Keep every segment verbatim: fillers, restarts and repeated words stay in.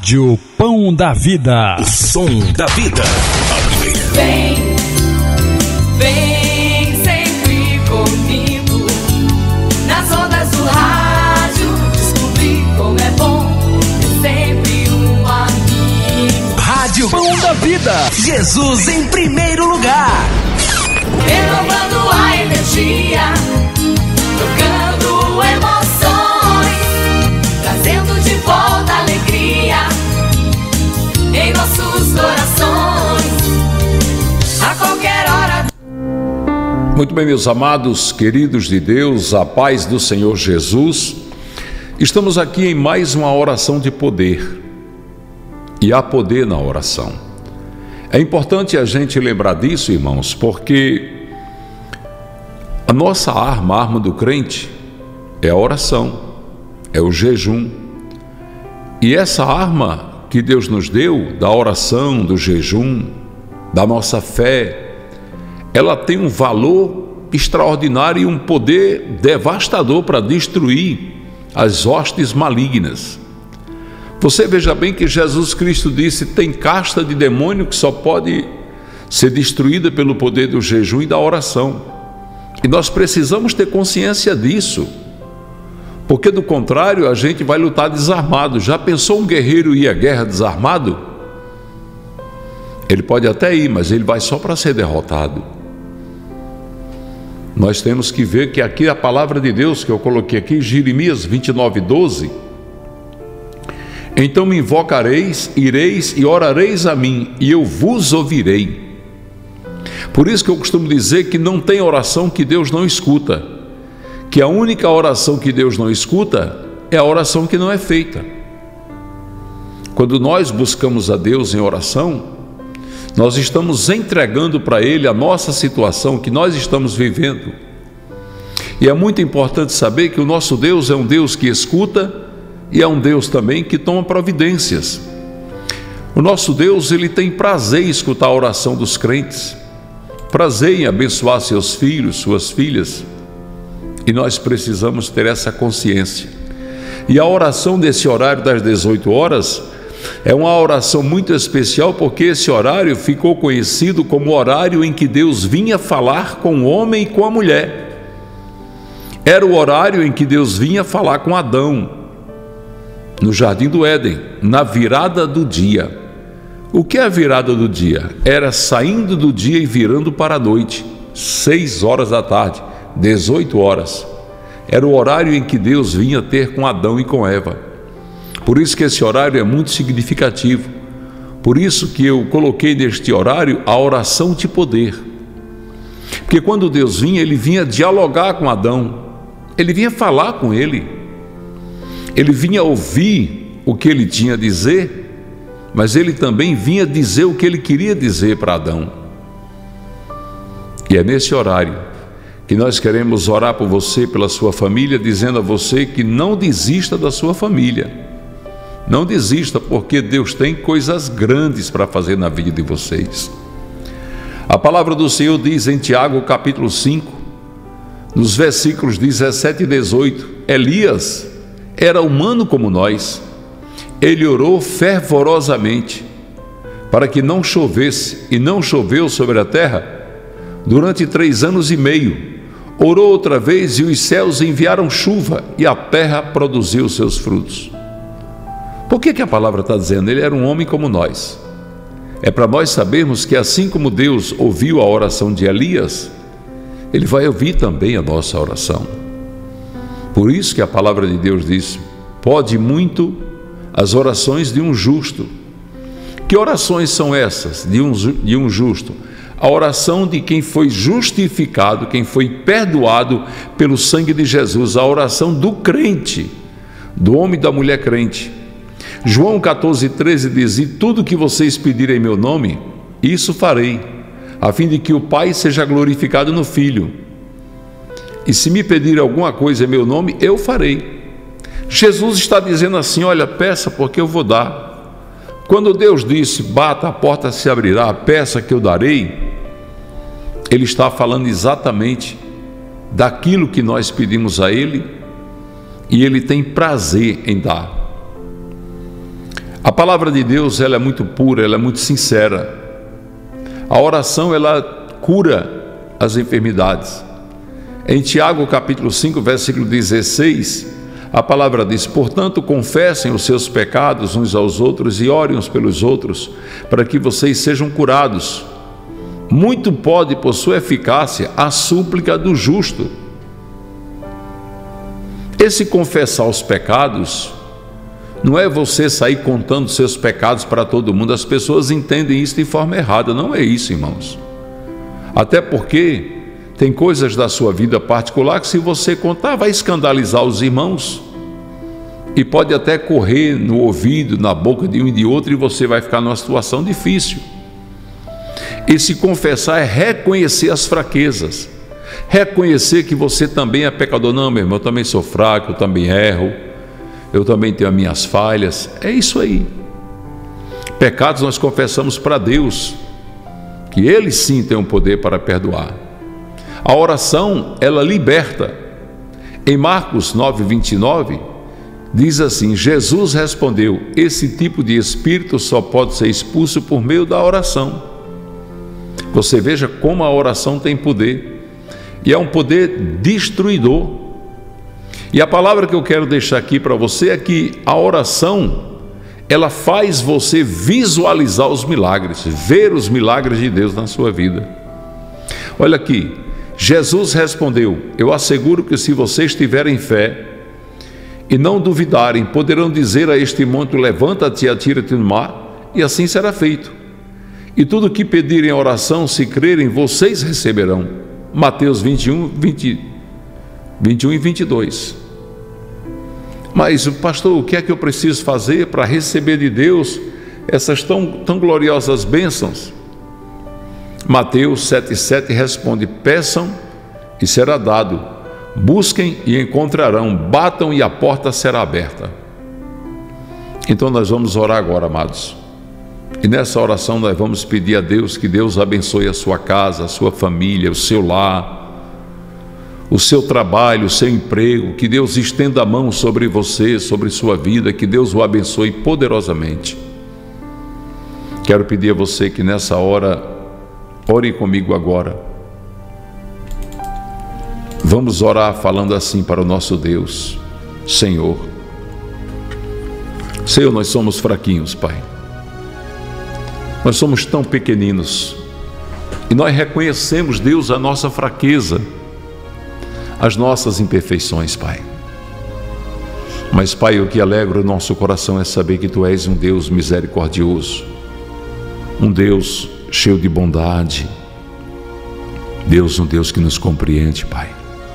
Rádio Pão da Vida. O som da vida. Vem, vem sempre comigo. Nas ondas do rádio, descobrir como é bom ter sempre um amigo. Rádio Pão da Vida. Jesus em primeiro lugar. Renovando a energia, trocando emoções, trazendo de volta a alegria em nossos corações, a qualquer hora. Muito bem, meus amados, queridos de Deus, a paz do Senhor Jesus. Estamos aqui em mais uma oração de poder. E há poder na oração. É importante a gente lembrar disso, irmãos, porque a nossa arma, a arma do crente, é a oração, é o jejum. E essa arma que Deus nos deu, da oração, do jejum, da nossa fé, ela tem um valor extraordinário e um poder devastador para destruir as hostes malignas. Você veja bem que Jesus Cristo disse: tem casta de demônio que só pode ser destruída pelo poder do jejum e da oração. E nós precisamos ter consciência disso, porque do contrário a gente vai lutar desarmado. Já pensou um guerreiro ir à guerra desarmado? Ele pode até ir, mas ele vai só para ser derrotado. Nós temos que ver que aqui a palavra de Deus que eu coloquei aqui, Jeremias vinte e nove, doze: então me invocareis, ireis e orareis a mim, e eu vos ouvirei. Por isso que eu costumo dizer que não tem oração que Deus não escuta, que a única oração que Deus não escuta é a oração que não é feita. Quando nós buscamos a Deus em oração, nós estamos entregando para Ele a nossa situação que nós estamos vivendo. E é muito importante saber que o nosso Deus é um Deus que escuta e é um Deus também que toma providências. O nosso Deus, Ele tem prazer em escutar a oração dos crentes, prazer em abençoar seus filhos, suas filhas, e nós precisamos ter essa consciência. E a oração desse horário das dezoito horas é uma oração muito especial, porque esse horário ficou conhecido como o horário em que Deus vinha falar com o homem e com a mulher. Era o horário em que Deus vinha falar com Adão, no Jardim do Éden, na virada do dia. O que é a virada do dia? Era saindo do dia e virando para a noite, seis horas da tarde, dezoito horas. Era o horário em que Deus vinha ter com Adão e com Eva. Por isso que esse horário é muito significativo. Por isso que eu coloquei neste horário a oração de poder. Porque quando Deus vinha, Ele vinha dialogar com Adão, Ele vinha falar com ele, Ele vinha ouvir o que ele tinha a dizer, mas Ele também vinha dizer o que Ele queria dizer para Adão. E é nesse horário que nós queremos orar por você, pela sua família, dizendo a você que não desista da sua família. Não desista, porque Deus tem coisas grandes para fazer na vida de vocês. A palavra do Senhor diz em Tiago capítulo cinco, nos versículos dezessete e dezoito: Elias era humano como nós. Ele orou fervorosamente para que não chovesse, e não choveu sobre a terra durante três anos e meio. Orou outra vez e os céus enviaram chuva e a terra produziu seus frutos. Por que que a palavra está dizendo? Ele era um homem como nós. É para nós sabermos que assim como Deus ouviu a oração de Elias, Ele vai ouvir também a nossa oração. Por isso que a palavra de Deus diz: pode muito as orações de um justo. Que orações são essas de um, de um justo? A oração de quem foi justificado, quem foi perdoado pelo sangue de Jesus, a oração do crente, do homem e da mulher crente. João catorze, treze diz: e tudo que vocês pedirem em meu nome, isso farei, a fim de que o Pai seja glorificado no Filho. E se me pedirem alguma coisa em meu nome, eu farei. Jesus está dizendo assim: olha, peça porque eu vou dar. Quando Deus disse: bata, a porta se abrirá, peça que eu darei, Ele está falando exatamente daquilo que nós pedimos a Ele, e Ele tem prazer em dar. A palavra de Deus, ela é muito pura, ela é muito sincera. A oração, ela cura as enfermidades. Em Tiago, capítulo cinco, versículo dezesseis, a palavra diz: portanto, confessem os seus pecados uns aos outros e orem uns pelos outros, para que vocês sejam curados. Muito pode, por sua eficácia, a súplica do justo. Esse confessar os pecados não é você sair contando seus pecados para todo mundo. As pessoas entendem isso de forma errada. Não é isso, irmãos. Até porque tem coisas da sua vida particular que, se você contar, vai escandalizar os irmãos e pode até correr no ouvido, na boca de um e de outro, e você vai ficar numa situação difícil. E se confessar é reconhecer as fraquezas, reconhecer que você também é pecador. Não, meu irmão, eu também sou fraco, eu também erro, eu também tenho as minhas falhas. É isso aí. Pecados nós confessamos para Deus, que Ele sim tem um poder para perdoar. A oração, ela liberta. Em Marcos nove, vinte e nove, diz assim: Jesus respondeu: esse tipo de espírito só pode ser expulso por meio da oração. Você veja como a oração tem poder, e é um poder destruidor. E a palavra que eu quero deixar aqui para você é que a oração, ela faz você visualizar os milagres, ver os milagres de Deus na sua vida. Olha aqui, Jesus respondeu: eu asseguro que se vocês tiverem fé e não duvidarem, poderão dizer a este monte: levanta-te e atira-te no mar, e assim será feito. E tudo o que pedirem em oração, se crerem, vocês receberão. Mateus vinte e um, vinte, vinte e um e vinte e dois. Mas, pastor, o que é que eu preciso fazer para receber de Deus essas tão, tão gloriosas bênçãos? Mateus sete, sete responde: peçam e será dado, busquem e encontrarão, batam e a porta será aberta. Então nós vamos orar agora, amados. E nessa oração nós vamos pedir a Deus que Deus abençoe a sua casa, a sua família, o seu lar, o seu trabalho, o seu emprego, que Deus estenda a mão sobre você, sobre sua vida, que Deus o abençoe poderosamente. Quero pedir a você que nessa hora, ore comigo agora. Vamos orar falando assim para o nosso Deus: Senhor, Senhor, nós somos fraquinhos, Pai. Nós somos tão pequeninos e nós reconhecemos, Deus, a nossa fraqueza, as nossas imperfeições, Pai. Mas, Pai, o que alegra o nosso coração é saber que Tu és um Deus misericordioso, um Deus cheio de bondade, Deus, um Deus que nos compreende, Pai.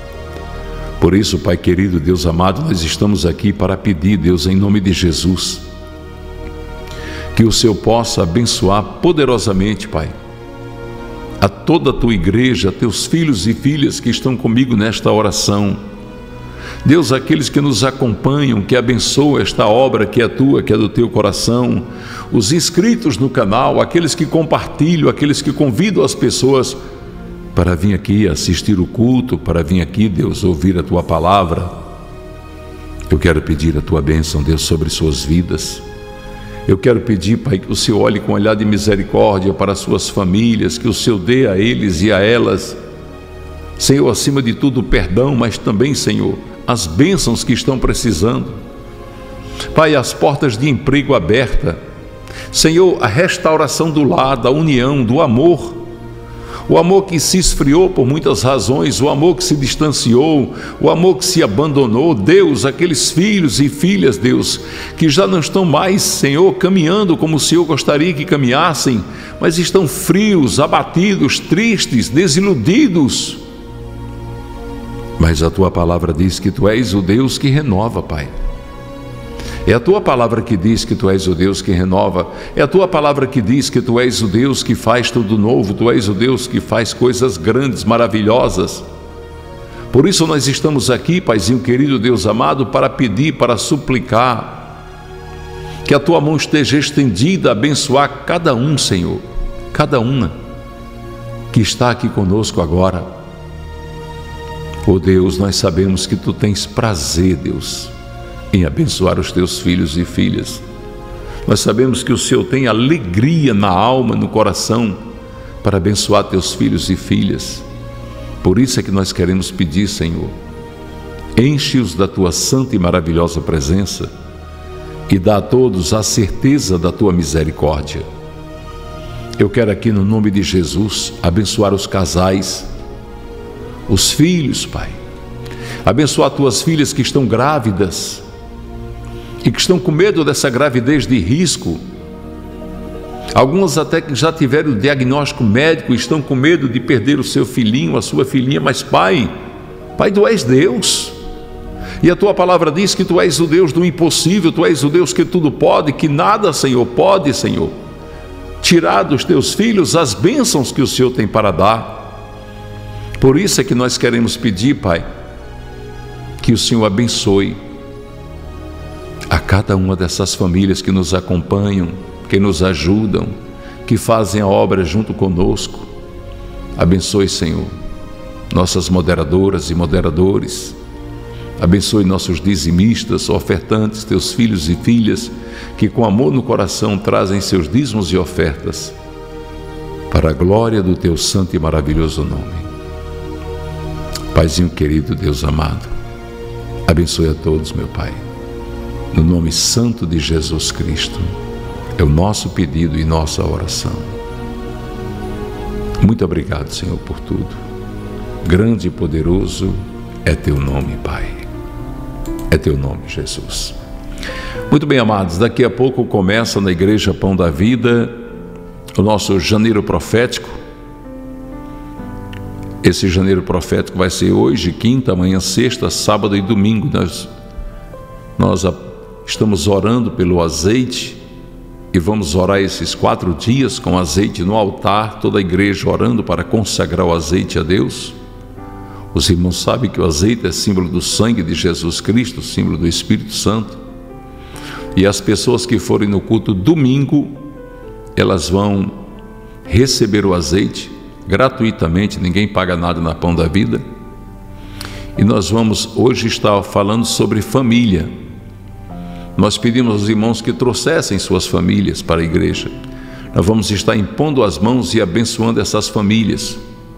Por isso, Pai querido, Deus amado, nós estamos aqui para pedir, Deus, em nome de Jesus, que o Senhor possa abençoar poderosamente, Pai, a toda a Tua igreja, a Teus filhos e filhas que estão comigo nesta oração. Deus, aqueles que nos acompanham, que abençoam esta obra que é Tua, que é do Teu coração, os inscritos no canal, aqueles que compartilham, aqueles que convidam as pessoas para vir aqui assistir o culto, para vir aqui, Deus, ouvir a Tua palavra. Eu quero pedir a Tua bênção, Deus, sobre suas vidas. Eu quero pedir, Pai, que o Senhor olhe com um olhar de misericórdia para as suas famílias, que o Senhor dê a eles e a elas, Senhor, acima de tudo, o perdão, mas também, Senhor, as bênçãos que estão precisando. Pai, as portas de emprego abertas, Senhor, a restauração do lar, da união, do amor, o amor que se esfriou por muitas razões, o amor que se distanciou, o amor que se abandonou. Deus, aqueles filhos e filhas, Deus, que já não estão mais, Senhor, caminhando como o Senhor gostaria que caminhassem, mas estão frios, abatidos, tristes, desiludidos. Mas a Tua palavra diz que Tu és o Deus que renova, Pai. É a Tua palavra que diz que Tu és o Deus que renova. É a Tua palavra que diz que Tu és o Deus que faz tudo novo. Tu és o Deus que faz coisas grandes, maravilhosas. Por isso nós estamos aqui, Paizinho querido, Deus amado, para pedir, para suplicar que a Tua mão esteja estendida a abençoar cada um, Senhor, cada uma que está aqui conosco agora. Oh Deus, nós sabemos que Tu tens prazer, Deus, em abençoar os Teus filhos e filhas. Nós sabemos que o Senhor tem alegria na alma, no coração, para abençoar teus filhos e filhas. Por isso é que nós queremos pedir, Senhor, enche-os da tua santa e maravilhosa presença e dá a todos a certeza da tua misericórdia. Eu quero aqui, no nome de Jesus, abençoar os casais, os filhos, Pai. Abençoar tuas filhas que estão grávidas e que estão com medo dessa gravidez de risco. Algumas até que já tiveram o diagnóstico médico e estão com medo de perder o seu filhinho, a sua filhinha. Mas Pai, Pai, Tu és Deus. E a Tua palavra diz que Tu és o Deus do impossível, Tu és o Deus que tudo pode, que nada, Senhor, pode, Senhor, tirar dos Teus filhos as bênçãos que o Senhor tem para dar. Por isso é que nós queremos pedir, Pai, que o Senhor abençoe a cada uma dessas famílias que nos acompanham, que nos ajudam, que fazem a obra junto conosco. Abençoe, Senhor, nossas moderadoras e moderadores. Abençoe nossos dizimistas, ofertantes, teus filhos e filhas, que com amor no coração trazem seus dízimos e ofertas para a glória do teu santo e maravilhoso nome. Paizinho querido, Deus amado, abençoe a todos, meu Pai. No nome santo de Jesus Cristo, é o nosso pedido e nossa oração. Muito obrigado, Senhor, por tudo. Grande e poderoso é teu nome, Pai. É teu nome, Jesus. Muito bem, amados, daqui a pouco começa na Igreja Pão da Vida o nosso janeiro profético. Esse janeiro profético vai ser hoje, quinta, amanhã, sexta, sábado e domingo. Nós, nós estamos orando pelo azeite e vamos orar esses quatro dias com azeite no altar, toda a igreja orando para consagrar o azeite a Deus. Os irmãos sabem que o azeite é símbolo do sangue de Jesus Cristo, símbolo do Espírito Santo. E as pessoas que forem no culto domingo, elas vão receber o azeite gratuitamente, ninguém paga nada na Pão da Vida. E nós vamos hoje estar falando sobre família. Nós pedimos aos irmãos que trouxessem suas famílias para a igreja. Nós vamos estar impondo as mãos e abençoando essas famílias.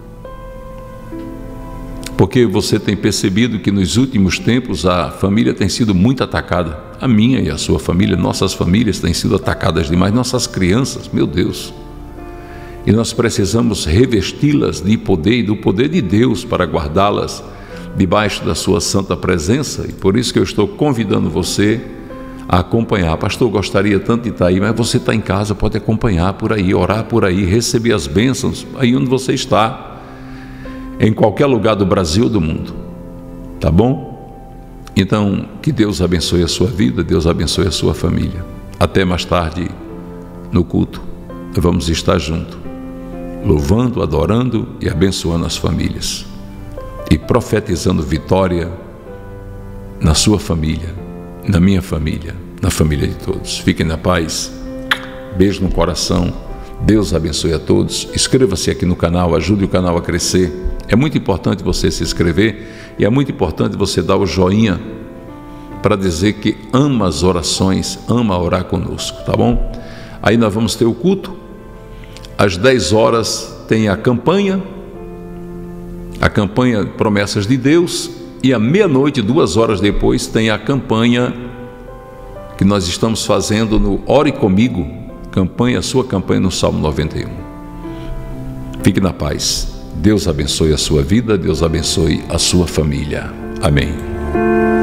Porque você tem percebido que nos últimos tempos a família tem sido muito atacada. A minha e a sua família, nossas famílias têm sido atacadas demais. Nossas crianças, meu Deus. E nós precisamos revesti-las de poder e do poder de Deus para guardá-las debaixo da sua santa presença. E por isso que eu estou convidando você a acompanhar. Pastor, gostaria tanto de estar aí, mas você está em casa, pode acompanhar por aí, orar por aí, receber as bênçãos aí onde você está, em qualquer lugar do Brasil ou do mundo, tá bom? Então, que Deus abençoe a sua vida, Deus abençoe a sua família. Até mais tarde no culto, vamos estar juntos, louvando, adorando e abençoando as famílias e profetizando vitória na sua família, na minha família, na família de todos. Fiquem na paz, beijo no coração, Deus abençoe a todos. Inscreva-se aqui no canal, ajude o canal a crescer. É muito importante você se inscrever e é muito importante você dar o joinha para dizer que ama as orações, ama orar conosco, tá bom? Aí nós vamos ter o culto, às dez horas tem a campanha, a campanha Promessas de Deus, e à meia-noite, duas horas depois, tem a campanha que nós estamos fazendo no Ore Comigo, campanha, sua campanha no Salmo noventa e um. Fique na paz. Deus abençoe a sua vida, Deus abençoe a sua família. Amém.